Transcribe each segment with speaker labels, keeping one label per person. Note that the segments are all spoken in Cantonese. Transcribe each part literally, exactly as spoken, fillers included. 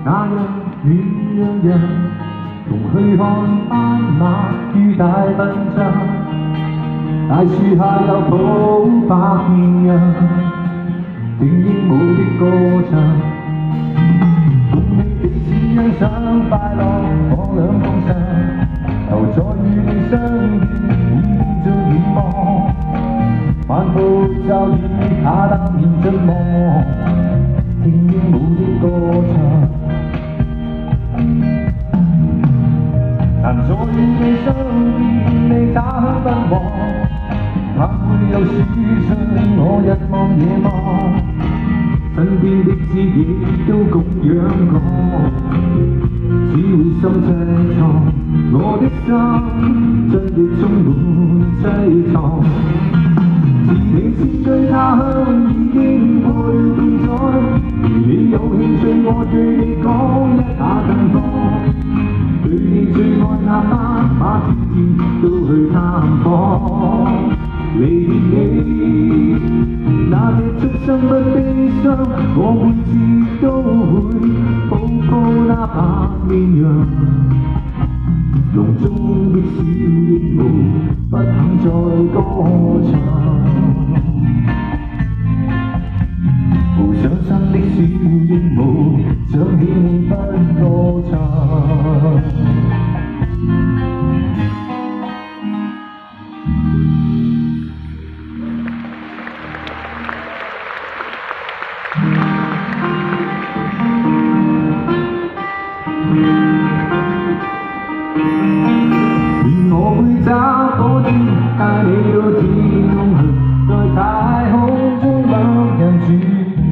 Speaker 1: 那樣暖洋洋，同去看斑馬與大笨象，大樹下有抱白綿羊，聽鸚鵡的歌唱，共你彼此欣賞快樂，我兩夢想，又再與你相見，已變做願望，漫步驟雨下淡然着望，聽鸚鵡的歌唱。 但再與你相見，你打香檳黃，盼會有書信我日望夜望，身邊的知己都咁樣講，只會心凄愴，我的心真的充滿凄愴。自你先對他鄉已經陪伴咗，如你有興趣，我對你講一下近況。 對你最愛那斑馬天天都去探訪，離別你那隻畜生不悲傷，我每次都會抱抱那白綿羊，籠中的小鸚鵡不肯再歌唱，無上身的小鸚鵡想起你不歌唱。 我會找火箭帶你到天空去，在太空中兩人住，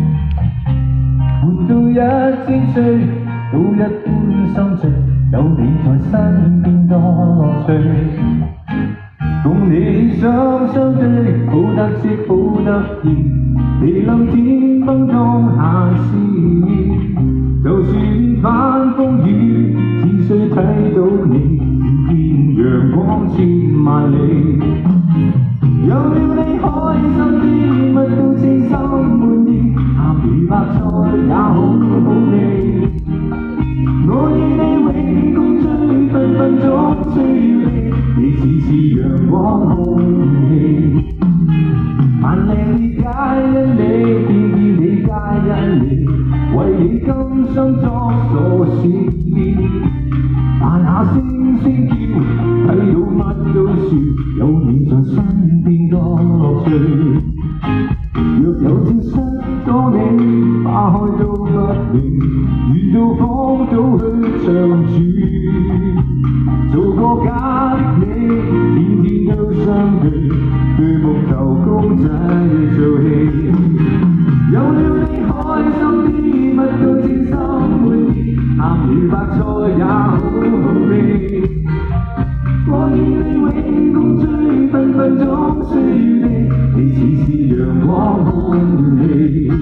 Speaker 1: 活到一千歲，都一般心醉，有你在身邊多樂趣。共你雙雙對，抱得戚抱得熱，地冧天崩當下事，就算翻風雨，只需睇到你。 陽光千萬里，有了你開心啲，乜都稱心滿意，鹹魚白菜也好好味。我與你永共聚，分分鐘需要你，你似是陽光空氣。萬靚你皆因你，偏偏你皆因你，為你甘心作傻事。 扮下星星叫，睇到乜都笑，有你在身邊多樂趣。若有天失咗你，花開都不美，遇到荒島去長住，做個假的你，天天都相對，對木頭公仔做戲。有了你開心啲，乜都稱心滿意，鹹魚白菜也好好味。我與你永共聚，分分鐘需要你，你似是陽光空氣。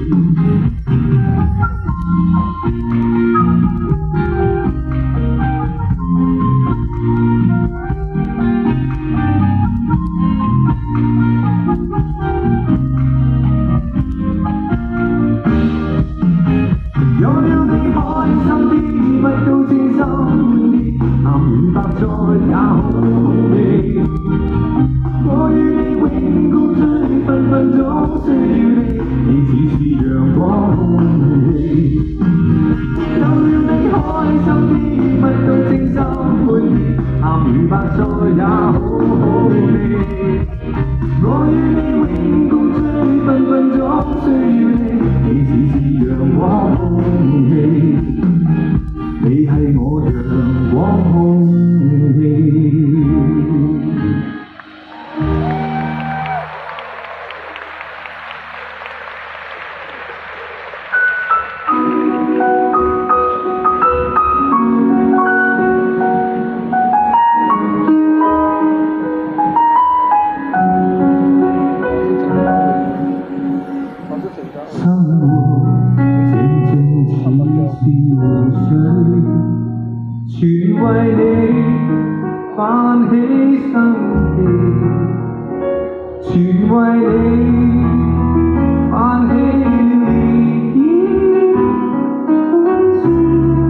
Speaker 1: 有了你開心啲，乜都稱心滿意，鹹魚白菜也好好味。我與你永共聚，分分鐘需要你，你似是陽光空氣。有了你開心啲，乜都稱心滿意，鹹魚白菜也好好味。我與你永共聚，分分鐘需要你，你似是陽光空氣。 你係我陽光空氣。生活正正似是湖水。 全為你泛起生氣，全為你泛起漣漪。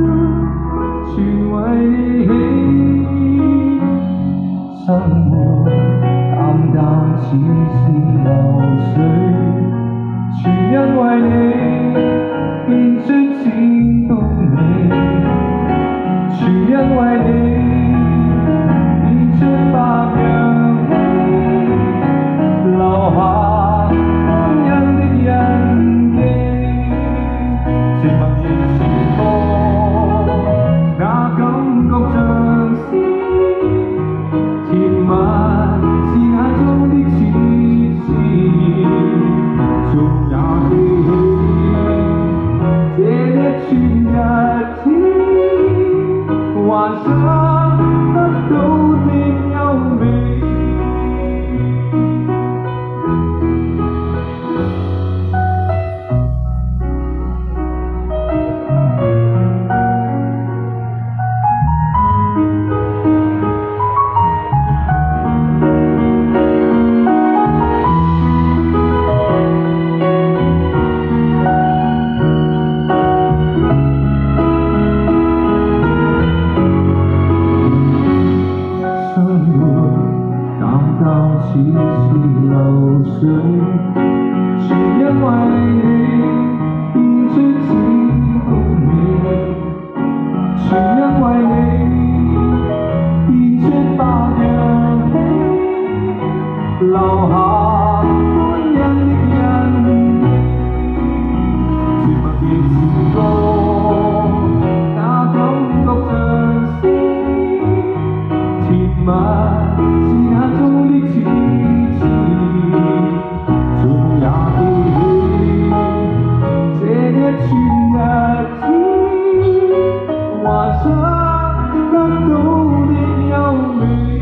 Speaker 1: 流水，全因為你變出千般美，全因為你變出百樣喜，留下歡欣的印記，靜默亦傳播，那感覺像詩，甜蜜是眼中的痴痴，縱也記起這一串日子，幻想得到的優美。似是流水，全因為你變出千般美，全因為你變出百樣喜，留下歡欣的印記，甜蜜亦似歌，那感覺像詩，甜蜜是眼中的痴。幻想得到的優美。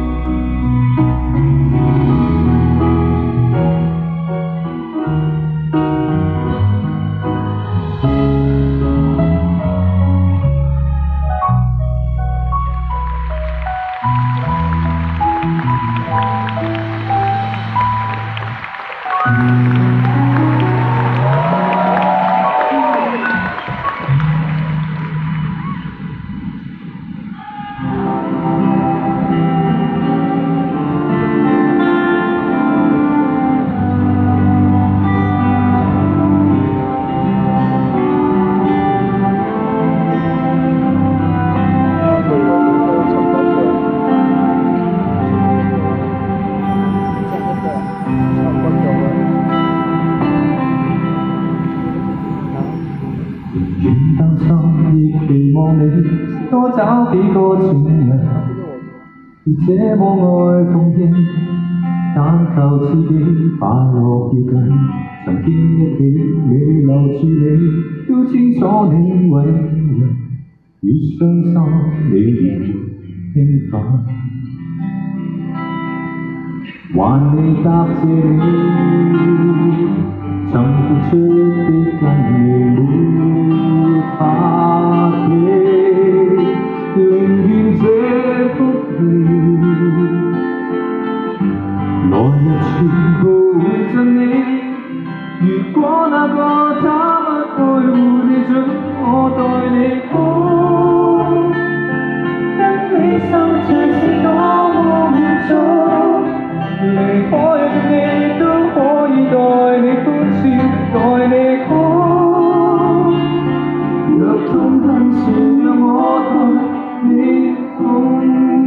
Speaker 1: 仍擔心亦期望你多找幾個情人，而這麼愛奉獻，但求自己快樂要緊。曾經一起未留住你，都清楚你為人，越傷心你越興奮，還未答謝你，曾付出的跟你沒法比，寧願這福氣，來日全部會盡你。如果那個他不愛護你，准我待你好，跟你相處是多麼滿足，離開你都可以待你歡笑，待你好。若痛恨時，讓我待你痛。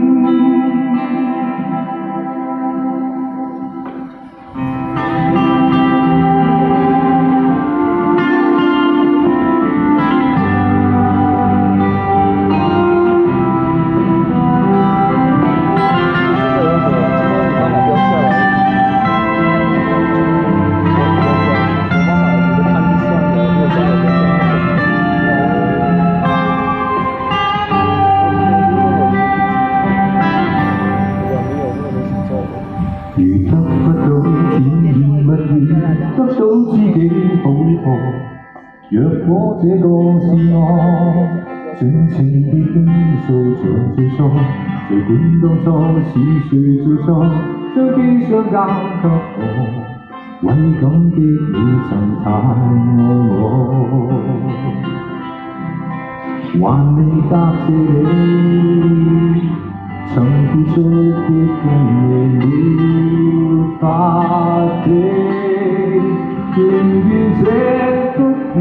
Speaker 1: 如得不到甜言蜜語，得到知己好過。若果這個是我，盡情地傾訴像最初，誰管當初是誰做錯，將悲傷交給我，為感激你曾太愛我，還未答謝你。曾付出的跟你沒法仍願這福氣，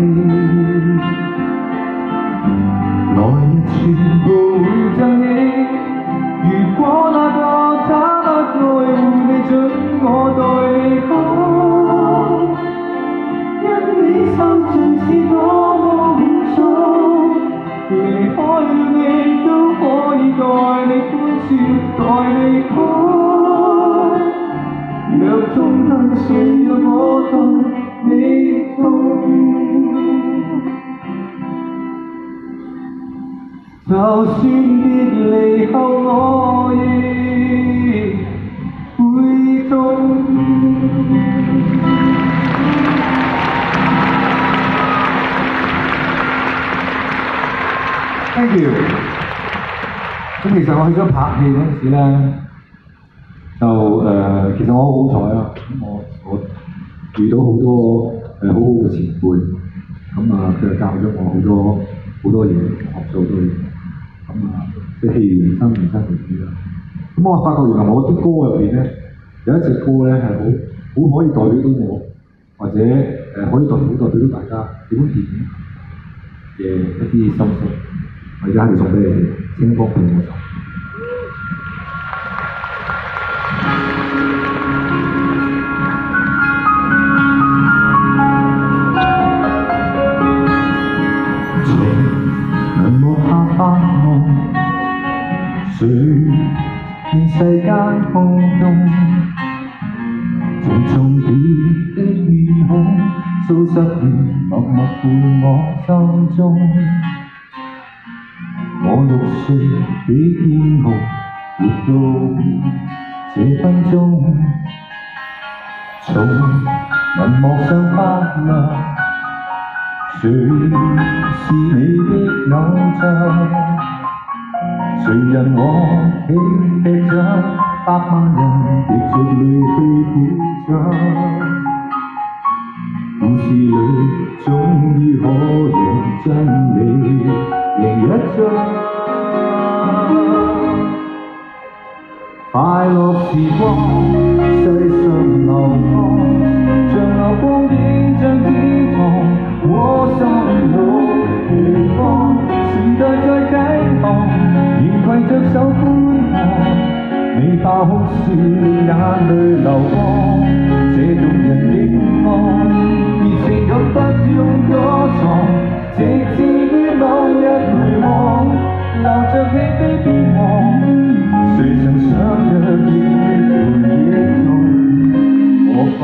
Speaker 1: 來日全部會贈你。如果那個他不愛護你，准我代你講，因你心情是多麼滿足，離開了你都可以代你歡笑，代你哭。若痛恨誰讓我代你痛，就算別離後我亦會痛。Thank you。咁其實我去咗拍戲嗰陣時咧，就誒、呃，其實我好好彩啊！我我遇到好多誒好好嘅前輩，咁啊佢就教咗我好多好多嘢，學咗好多嘢。咁啊，即係戲如人生，人生如戲啦。咁我發覺原來我啲歌入邊咧，有一隻歌咧係好好可以代表到我，或者誒可以代表代表到大家點樣電影嘅一啲心聲。我而家係送俾你哋，星光伴我走。發夢，誰見世間空洞，重重疊的面孔，數十年默默伴我心中。我六歲比天紅，活到這分鐘，從銀幕上發亮。誰是你的偶像？誰人我輕踢着百萬人滴着淚去鼓掌？故事裏終於可讓真理贏一仗。快樂時光世上流光，像流光影像天堂。我心裏地方，時代在啟航，仍攜着手觀看，你怕哭笑眼淚流光，這動人的夢，熱情卻不用躲藏，直至於某日回望，流着氣悲變黃，誰曾相約熱血回憶中我放。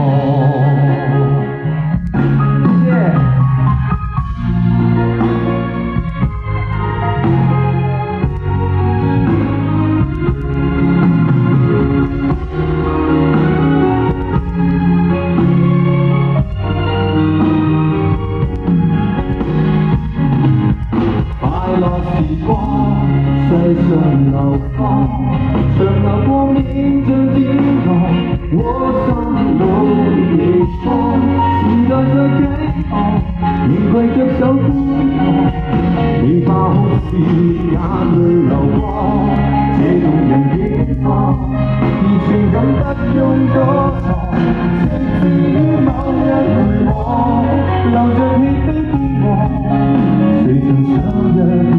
Speaker 1: 時光世上流芳，長流光影像天堂，我心裏逆風，時代在啟航，仍攜着手觀看，你怕哭笑眼淚流光，這動人的光，熱情感不用躲藏，直至於某日回望，流着血的天光，誰曾相約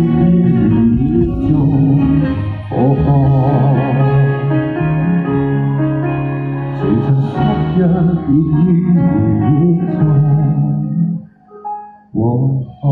Speaker 1: 可放，誰曾失約跌於回憶中往放。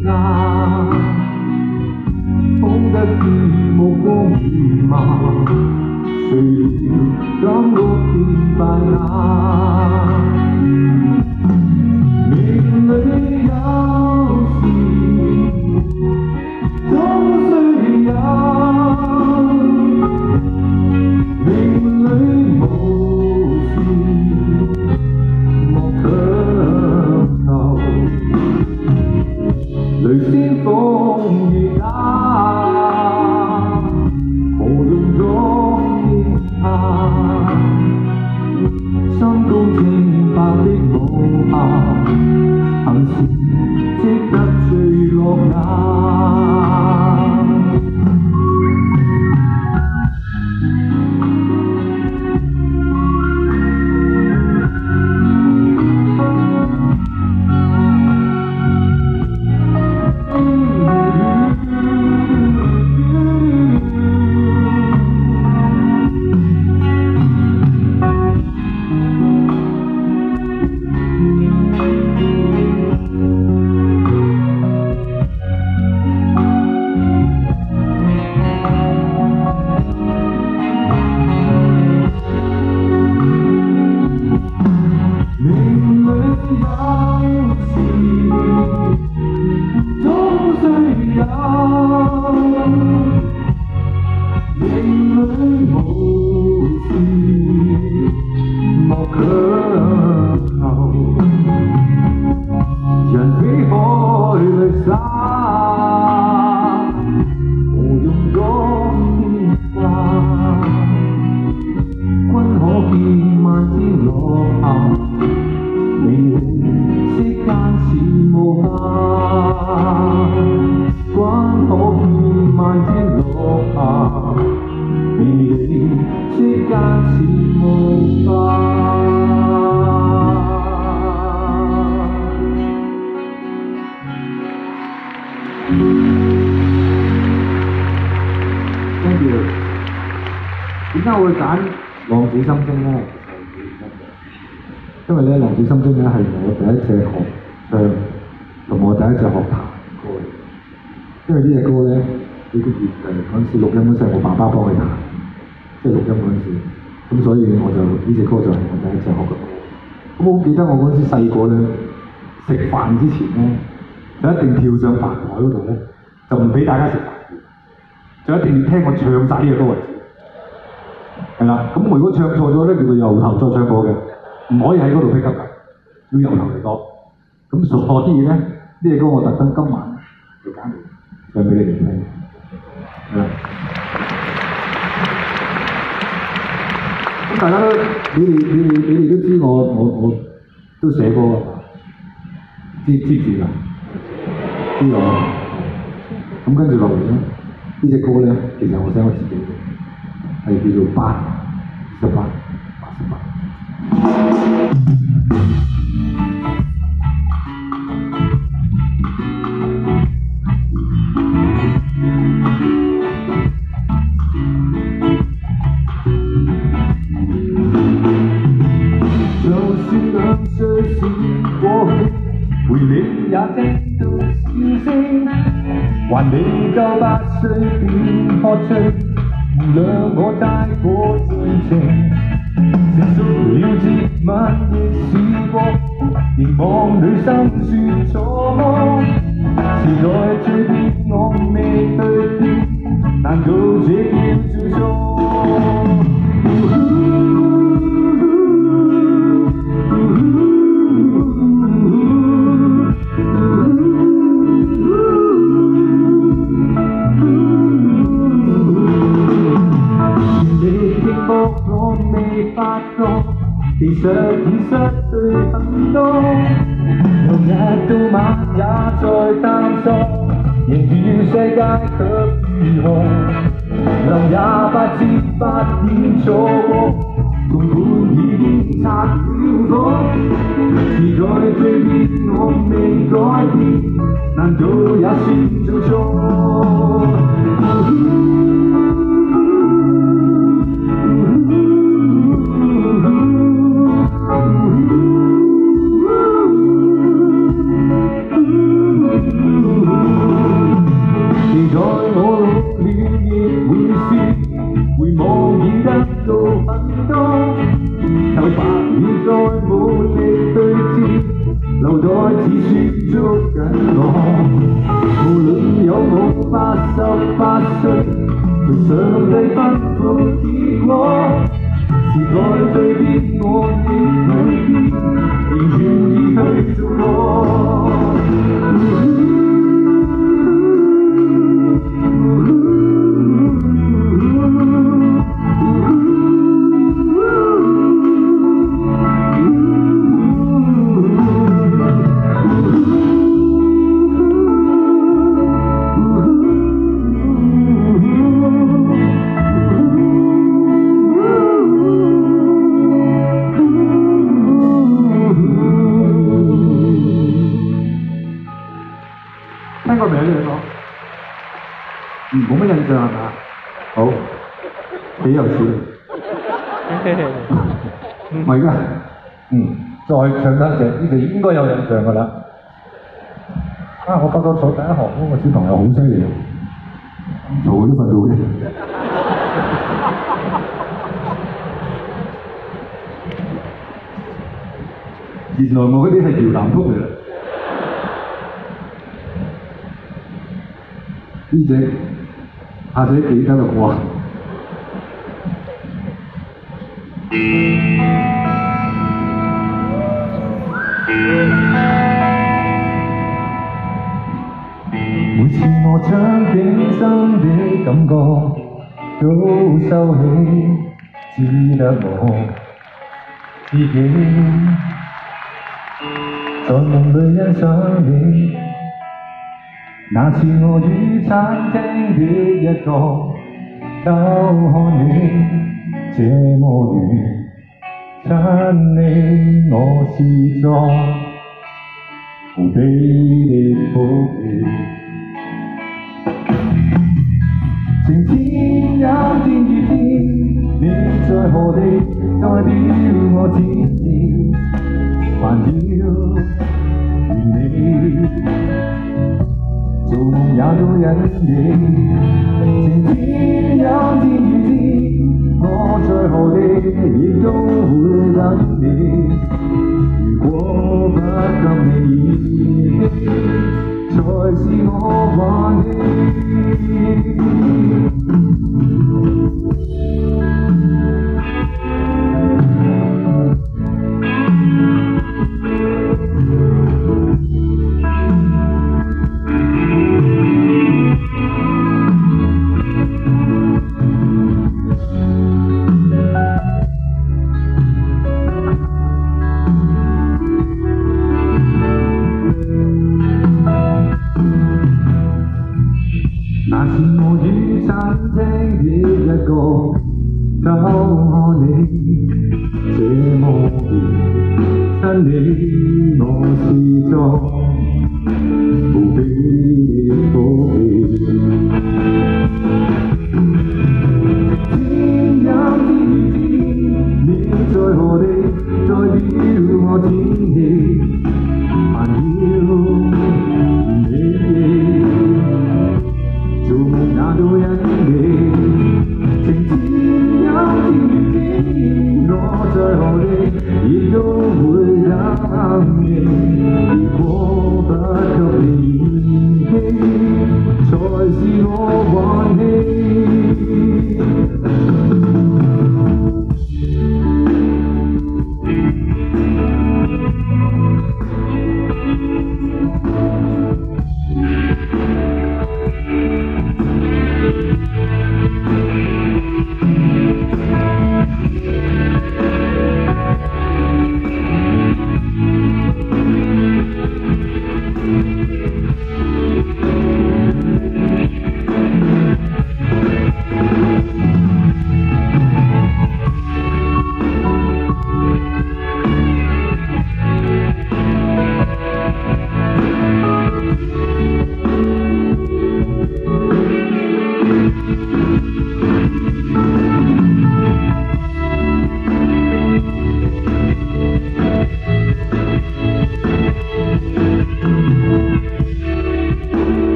Speaker 1: 牙，碰得意目光如麻，谁料感覺變敗那。命裏有時總需有，命裏無事莫強求，雷先鋒雨打，何用作天下？心高清白的無瑕，行時即得墜落也。點解我會揀《浪子心聲》咧？因為咧，《浪子心聲》咧係我第一次學唱，同我第一次學彈歌嚟。因為呢隻歌咧，呢個月誒嗰陣時錄音嗰陣，我爸爸幫佢彈，即係錄音嗰陣時，咁所以我就呢隻歌就係我第一次學嘅歌。咁我好記得我嗰陣時細個咧，食飯之前咧，就一定跳上飯台嗰度咧，就唔俾大家食飯，就一定要聽我唱晒呢隻歌為止。係啦，咁如果唱錯咗咧，叫佢由頭再唱過嘅，唔可以喺嗰度 pick up 㗎，要由頭嚟過。咁所以咧，呢隻歌我特登今晚就揀嚟唱俾你哋聽。係啦，咁大家都你哋你哋你哋都知我我我都寫歌㗎，知知唔知㗎？知我。咁跟住落嚟咧，呢隻歌咧，其實我寫我自己嘅。係叫做八十八，八十八。就算兩歲時過去，陪你也聽到笑聲，還未夠八歲便喝醉。原諒我太過盡情，成熟了接吻亦試過，凝望裏心酸錯摸，時代追別我未對變，難道這叫做錯？我未發覺，其實已失去很多，由日到晚也在探索，仍與世界卻如何？留也不知發現錯過，共伴已經拆了火，時代蛻變我未改變，難道也算做錯？Ooh, 佢想你不到結果，時代對變我亦裏邊，仍願意去做過。聽過未啊？呢兩個？嗯，冇乜印象係嘛？好，幾有錢。唔係㗎，嗯，再唱得隻，呢隻應該有印象㗎啦。啊！我發覺坐第一行嗰個小朋友好犀利，嘈都瞓到嘅。原來我嗰啲係搖籃曲嚟啦。呢隻下仔記得啦啩？每次我將幾深的感覺都收起，只得我自己在夢裏欣賞你。那次我於餐廳的一角偷看你，這麼遠，親你我是作無比的福氣。情天也天與天，你在何地，代表我天意，煩擾與你。做夢也都因你，情天也天與天，我在何地亦都會等你。如果不給你意的，才是我還你。那次我於餐廳的一角偷看你，這麼遠，親你我是作無比的福氣。天也天與天，你在何地，代表我天氣，煩擾你。做夢也都因你，情天也天與天，我在何地，亦都會等你。如果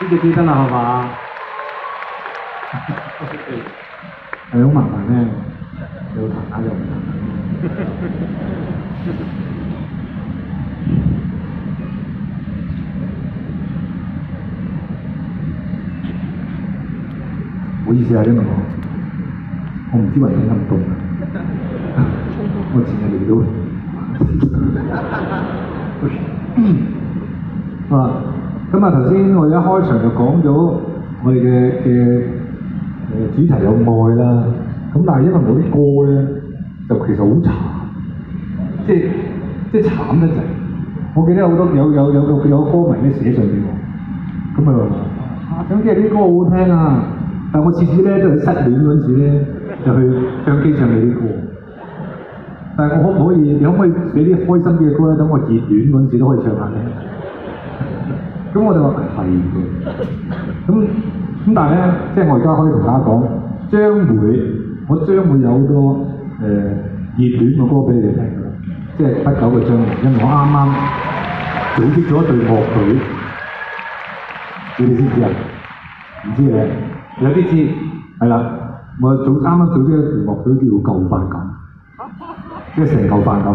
Speaker 2: 呢就記得啦，係嘛？係好麻煩咧，又彈下又唔彈。唔好意思啊，因為我我唔知為咩咁凍啊，我前日嚟到。啊，咁啊頭先我哋一開場就講咗我哋嘅嘅誒主題有愛啦，咁但係因為我啲歌咧就其實好慘，即係即係慘得滯。我記得好多有有有個有個歌迷咧寫信俾我，咁啊話啊想聽啲歌好聽啊，但係我次次咧都係失戀嗰陣時咧就去唱機唱你啲歌。但係我可唔可以？你可唔可以俾啲開心啲嘅歌咧？等我熱戀嗰陣時都可以唱下咧。咁我就話係嘅。咁咁但係咧，即係我而家可以同大家講，將會我將會有好多誒、呃、熱戀嘅歌俾你哋聽㗎啦。即係不久嘅將來，因為我啱啱組織咗一隊樂隊，你哋知唔知啊？唔知嘅，有啲知係啦。我早啱啱組織一隊樂隊叫做舊快感。即係成嚿飯咁，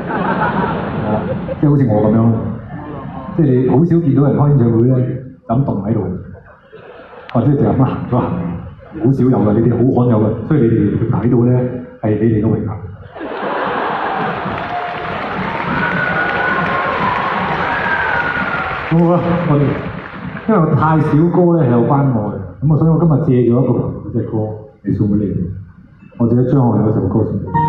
Speaker 2: 即係好似我咁樣，即係你好少見到人開演唱會咧，咁棟喺度，或者就咁行咗行，好少有嘅，你哋好罕有嘅，所以你哋睇到咧係你哋嘅榮幸。好啊，我哋因為太少歌咧係有關愛，咁啊，所以我今日借咗一個朋友嘅歌嚟送俾你哋，我借咗張學友嗰首歌送俾你。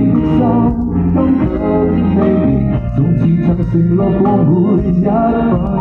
Speaker 1: 承諾過每一分。